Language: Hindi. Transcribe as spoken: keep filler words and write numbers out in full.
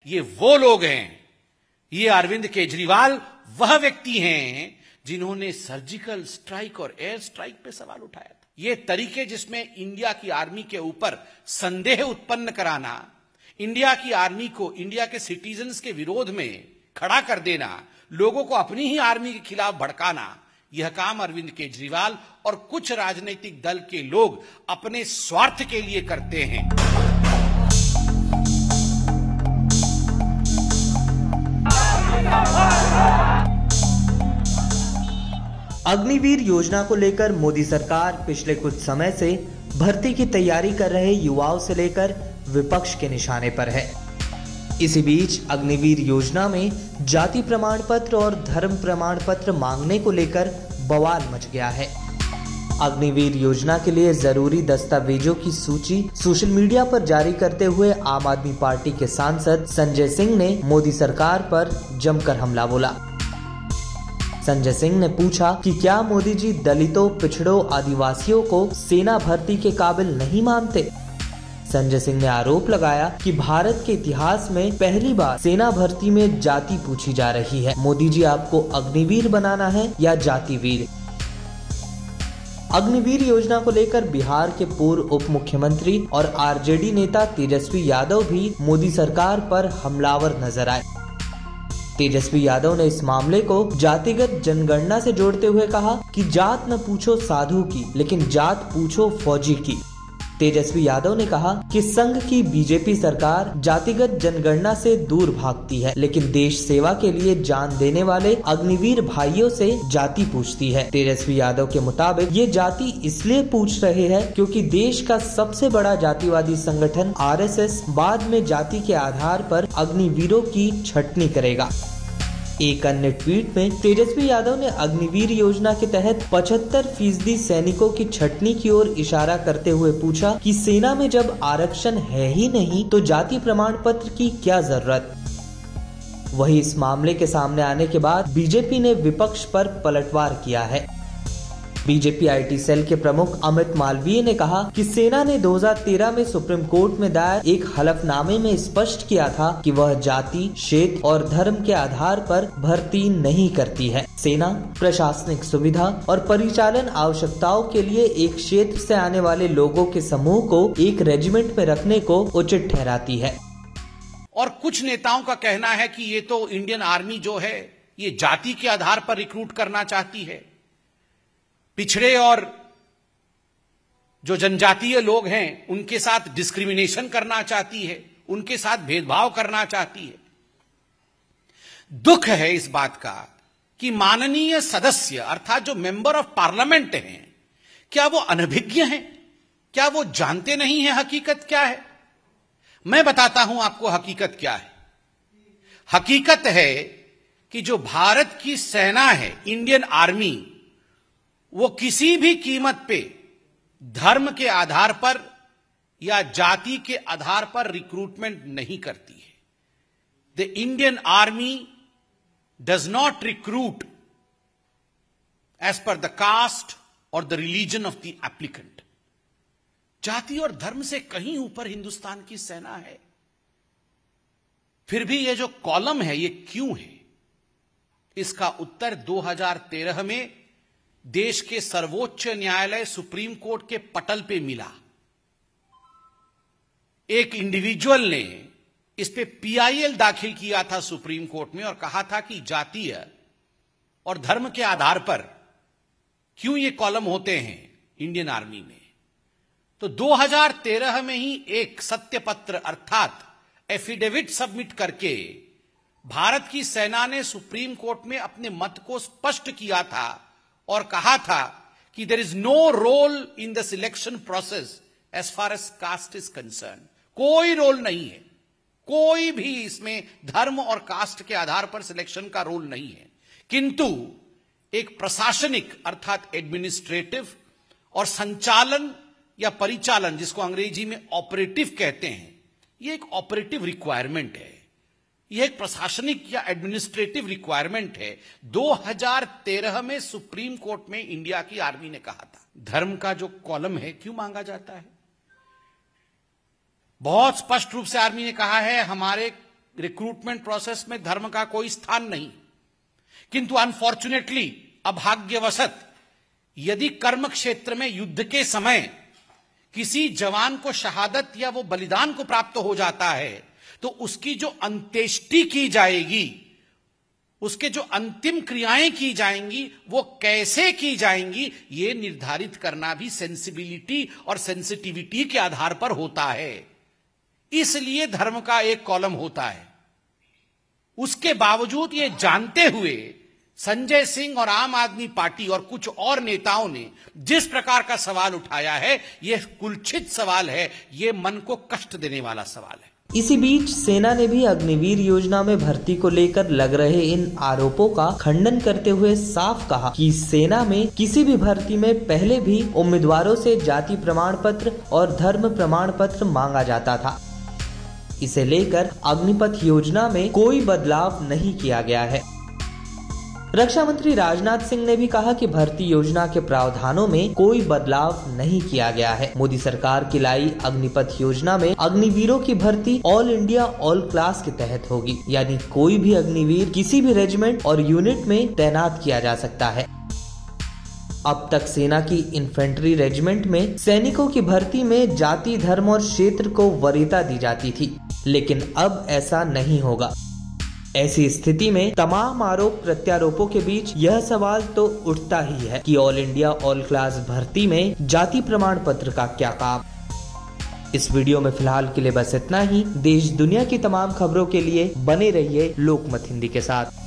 ये वो लोग हैं, ये अरविंद केजरीवाल वह व्यक्ति हैं जिन्होंने सर्जिकल स्ट्राइक और एयर स्ट्राइक पे सवाल उठाया था। ये तरीके जिसमें इंडिया की आर्मी के ऊपर संदेह उत्पन्न कराना, इंडिया की आर्मी को इंडिया के सिटीजन्स के विरोध में खड़ा कर देना, लोगों को अपनी ही आर्मी के खिलाफ भड़काना, यह काम अरविंद केजरीवाल और कुछ राजनीतिक दल के लोग अपने स्वार्थ के लिए करते हैं। अग्निवीर योजना को लेकर मोदी सरकार पिछले कुछ समय से भर्ती की तैयारी कर रहे युवाओं से लेकर विपक्ष के निशाने पर है। इसी बीच अग्निवीर योजना में जाति प्रमाण पत्र और धर्म प्रमाण पत्र मांगने को लेकर बवाल मच गया है। अग्निवीर योजना के लिए जरूरी दस्तावेजों की सूची सोशल मीडिया पर जारी करते हुए आम आदमी पार्टी के सांसद संजय सिंह ने मोदी सरकार पर जमकर हमला बोला। संजय सिंह ने पूछा कि क्या मोदी जी दलितों, पिछड़ों, आदिवासियों को सेना भर्ती के काबिल नहीं मानते। संजय सिंह ने आरोप लगाया कि भारत के इतिहास में पहली बार सेना भर्ती में जाति पूछी जा रही है। मोदी जी आपको अग्निवीर बनाना है या जातिवीर। अग्निवीर योजना को लेकर बिहार के पूर्व उप मुख्यमंत्री और आरजेडी नेता तेजस्वी यादव भी मोदी सरकार पर हमलावर नजर आए। तेजस्वी यादव ने इस मामले को जातिगत जनगणना से जोड़ते हुए कहा कि जात न पूछो साधु की, लेकिन जात पूछो फौजी की। तेजस्वी यादव ने कहा कि संघ की बीजेपी सरकार जातिगत जनगणना से दूर भागती है, लेकिन देश सेवा के लिए जान देने वाले अग्निवीर भाइयों से जाति पूछती है। तेजस्वी यादव के मुताबिक ये जाति इसलिए पूछ रहे हैं क्योंकि देश का सबसे बड़ा जातिवादी संगठन आरएसएस बाद में जाति के आधार पर अग्निवीरों की छटनी करेगा। एक अन्य ट्वीट में तेजस्वी यादव ने अग्निवीर योजना के तहत पचहत्तर फीसदी सैनिकों की छटनी की ओर इशारा करते हुए पूछा कि सेना में जब आरक्षण है ही नहीं तो जाति प्रमाण पत्र की क्या जरूरत। वहीं इस मामले के सामने आने के बाद बीजेपी ने विपक्ष पर पलटवार किया है। बीजेपी आईटी सेल के प्रमुख अमित मालवीय ने कहा कि सेना ने दो हज़ार तेरह में सुप्रीम कोर्ट में दायर एक हलफनामे में स्पष्ट किया था कि वह जाति, क्षेत्र और धर्म के आधार पर भर्ती नहीं करती है। सेना प्रशासनिक सुविधा और परिचालन आवश्यकताओं के लिए एक क्षेत्र से आने वाले लोगों के समूह को एक रेजिमेंट में रखने को उचित ठहराती है। और कुछ नेताओं का कहना है कि ये तो इंडियन आर्मी जो है ये जाति के आधार पर रिक्रूट करना चाहती है, पिछड़े और जो जनजातीय लोग हैं उनके साथ डिस्क्रिमिनेशन करना चाहती है, उनके साथ भेदभाव करना चाहती है। दुख है इस बात का कि माननीय सदस्य अर्थात जो मेंबर ऑफ पार्लियामेंट हैं, क्या वो अनभिज्ञ हैं? क्या वो जानते नहीं हैं हकीकत क्या है? मैं बताता हूं आपको हकीकत क्या है। हकीकत है कि जो भारत की सेना है, इंडियन आर्मी, वो किसी भी कीमत पे धर्म के आधार पर या जाति के आधार पर रिक्रूटमेंट नहीं करती है। The Indian army does not recruit as per the caste और the religion of the applicant. जाति और धर्म से कहीं ऊपर हिंदुस्तान की सेना है। फिर भी ये जो कॉलम है ये क्यों है? इसका उत्तर दो हज़ार तेरह में देश के सर्वोच्च न्यायालय सुप्रीम कोर्ट के पटल पे मिला। एक इंडिविजुअल ने इस पे पीआईएल दाखिल किया था सुप्रीम कोर्ट में और कहा था कि जातीय और धर्म के आधार पर क्यों ये कॉलम होते हैं इंडियन आर्मी में। तो दो हज़ार तेरह में ही एक सत्य पत्र अर्थात एफिडेविट सबमिट करके भारत की सेना ने सुप्रीम कोर्ट में अपने मत को स्पष्ट किया था और कहा था कि there is no role in the selection process as far as caste is concern. कोई रोल नहीं है, कोई भी इसमें धर्म और कास्ट के आधार पर सिलेक्शन का रोल नहीं है। किंतु एक प्रशासनिक अर्थात एडमिनिस्ट्रेटिव और संचालन या परिचालन, जिसको अंग्रेजी में ऑपरेटिव कहते हैं, यह एक ऑपरेटिव रिक्वायरमेंट है, यह एक प्रशासनिक या एडमिनिस्ट्रेटिव रिक्वायरमेंट है। दो हज़ार तेरह में सुप्रीम कोर्ट में इंडिया की आर्मी ने कहा था। धर्म का जो कॉलम है क्यों मांगा जाता है? बहुत स्पष्ट रूप से आर्मी ने कहा है हमारे रिक्रूटमेंट प्रोसेस में धर्म का कोई स्थान नहीं, किंतु अनफॉर्चुनेटली, अभाग्यवशत, यदि कर्म क्षेत्र में युद्ध के समय किसी जवान को शहादत या वो बलिदान को प्राप्त हो जाता है, तो उसकी जो अंत्येष्टि की जाएगी, उसके जो अंतिम क्रियाएं की जाएंगी, वो कैसे की जाएंगी, ये निर्धारित करना भी सेंसिबिलिटी और सेंसिटिविटी के आधार पर होता है। इसलिए धर्म का एक कॉलम होता है। उसके बावजूद ये जानते हुए संजय सिंह और आम आदमी पार्टी और कुछ और नेताओं ने जिस प्रकार का सवाल उठाया है, यह कुलछित सवाल है, यह मन को कष्ट देने वाला सवाल है। इसी बीच सेना ने भी अग्निवीर योजना में भर्ती को लेकर लग रहे इन आरोपों का खंडन करते हुए साफ कहा कि सेना में किसी भी भर्ती में पहले भी उम्मीदवारों से जाति प्रमाण पत्र और धर्म प्रमाण पत्र मांगा जाता था। इसे लेकर अग्निपथ योजना में कोई बदलाव नहीं किया गया है। रक्षा मंत्री राजनाथ सिंह ने भी कहा कि भर्ती योजना के प्रावधानों में कोई बदलाव नहीं किया गया है। मोदी सरकार की लाई अग्निपथ योजना में अग्निवीरों की भर्ती ऑल इंडिया ऑल क्लास के तहत होगी, यानी कोई भी अग्निवीर किसी भी रेजिमेंट और यूनिट में तैनात किया जा सकता है। अब तक सेना की इन्फेंट्री रेजिमेंट में सैनिकों की भर्ती में जाति, धर्म और क्षेत्र को वरीयता दी जाती थी, लेकिन अब ऐसा नहीं होगा। ऐसी स्थिति में तमाम आरोप प्रत्यारोपों के बीच यह सवाल तो उठता ही है कि ऑल इंडिया ऑल क्लास भर्ती में जाति प्रमाण पत्र का क्या काम। इस वीडियो में फिलहाल के लिए बस इतना ही। देश दुनिया की तमाम खबरों के लिए बने रहिए लोकमत हिंदी के साथ।